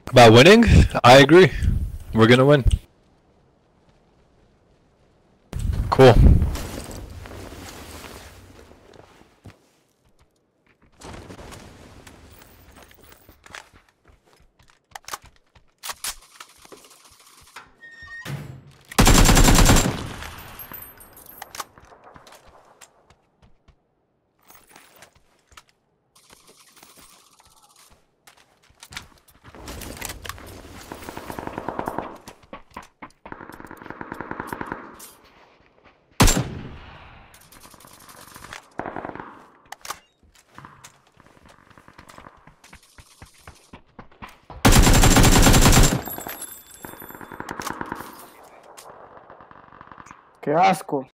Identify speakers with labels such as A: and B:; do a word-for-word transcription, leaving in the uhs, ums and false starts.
A: About winning? I agree. We're gonna win. Cool.
B: Qué asco.